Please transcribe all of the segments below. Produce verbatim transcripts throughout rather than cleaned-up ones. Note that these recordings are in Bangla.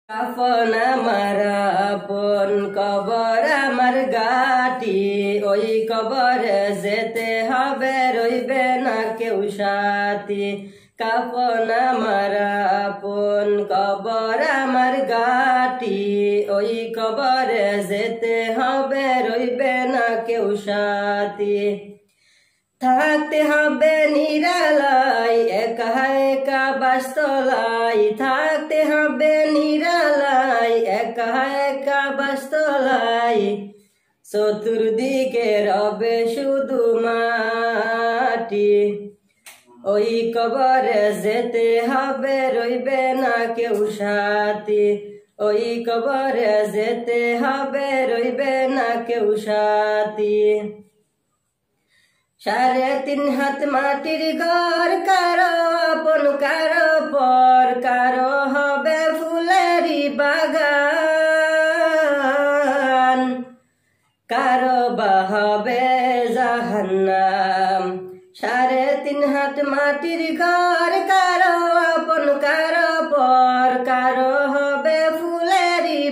কাফন আমার আপন কবর আমার গাটি, ওই কবরে যেতে হবে রইবে না কেউ সাথী। কাফন আমার আপন কবর আমার গাটি, ওই কবরে যেতে হবে রইবে না কেউ সাথী। থাকতে হবে নিরালাই একা একা বাসতলাই, থাকতে হবে নিরালাই একা একা বাসতলাই। চতুর্দিকে রবে শুধু মাটি, ওই কবরে যেতে হবে রইবে না কেউ সাথী। ওই কবরে যেতে হবে রইবে না কেউ সাথী। সাড়ে তিন হাত মাটির ঘর, কারো আপন কারো পর, কারো হবে ফুলেরই বাগান, কারো বা হবে জাহান্নাম। সাড়ে তিন হাত মাটির ঘর, কারো আপন কারো পর, কারো হবে ফুলেরই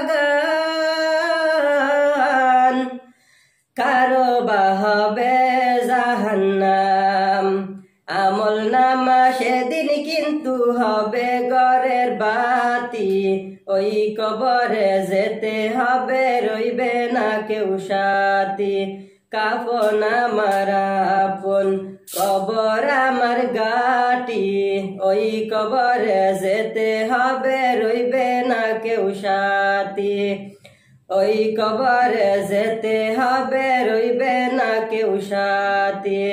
বাগান, কারো বা হবে জাহান্নাম। আমল নামা সেদিন কিন্তু হবে ঘরের বাতি, ওই কবরে যেতে হবে রইবে না কেউ সাথী। কাফন আমার আপন কবর আমার গাটি, ওই কবরে যেতে হবে রইবে না কেউ সাথী। ওই কবরে যেতে হবে রইবে না কেউ সাথী।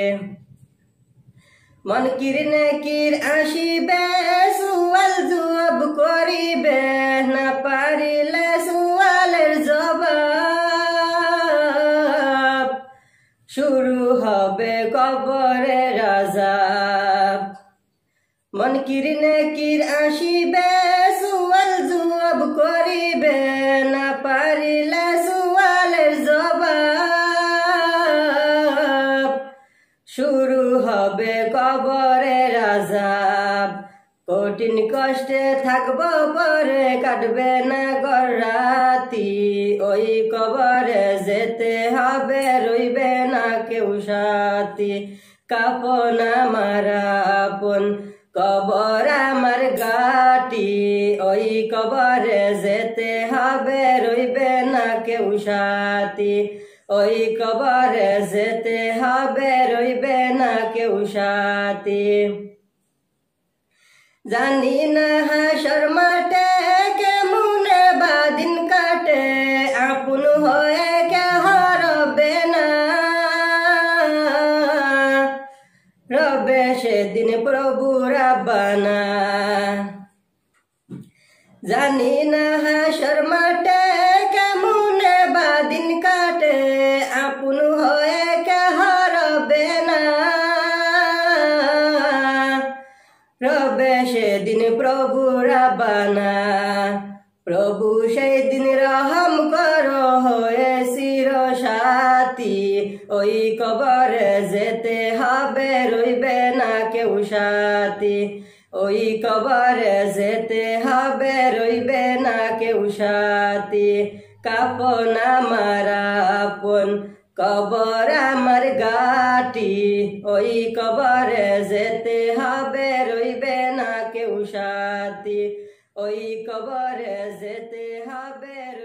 মনকির নেকির আসিবে সুয়াল জবাব করিবে, না পারিলে সুয়ালের জবাব। শুরু হবে কবরের আযাব। মনকির নেকির আসিবে সুয়াল জবাব করিবে, না পারিলে সুয়ালের জবাব। শুরু হবে কবরের আযাব। কঠিন কষ্টে থাকবো পরে কাটবে না গরাতি, ওই কবরে যেতে হবে রইবে না কেউ সাথী। কাফন আমার আপন কবর আমার গাটি, ওই কবরে যেতে হবে রইবে না কেউ সাথী। ওই কবরে যেতে হবে রইবে না কেউ সাথী। জানি না হাসর মাঠে কেমনে বাদিন কাটে, আপন হয়ে কে হারবে না রবে সেদিন প্রভু রাব্বানা। জানি না হাসর মাঠে কেমনে বাদিন কাটে, আপন হয়ে কে হারবে না রবে সেদিন প্রভু রাব্বানা। প্রভু সেই দিন রহম করো হয়ে চির সাথী, ওই কবরে যেতে হবে রইবে না কেউ সাথী। ওই কবরে যেতে হবে রইবে না কেউ সাথী। কাফন আমার আপন কবর আমার গাটি, ওই কবরে যেতে হবে রইবে না কেউ সাথী। ওই কবরে যেতে হবে।